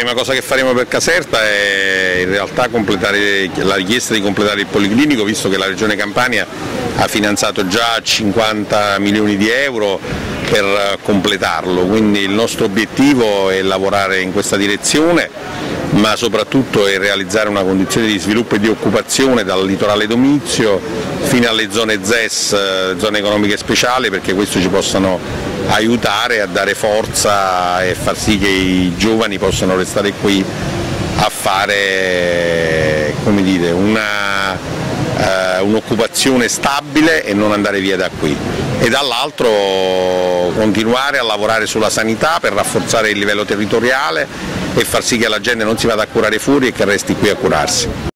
prima cosa che faremo per Caserta è in realtà completare la richiesta di completare il Policlinico, visto che la Regione Campania ha finanziato già 50 milioni di euro per completarlo, quindi il nostro obiettivo è lavorare in questa direzione, ma soprattutto è realizzare una condizione di sviluppo e di occupazione dal litorale Domizio fino alle zone ZES, zone economiche speciali, perché questo ci possano aiutare a dare forza e far sì che i giovani possano restare qui a fare, come dire, un'occupazione stabile e non andare via da qui, e dall'altro continuare a lavorare sulla sanità per rafforzare il livello territoriale e far sì che la gente non si vada a curare fuori e che resti qui a curarsi.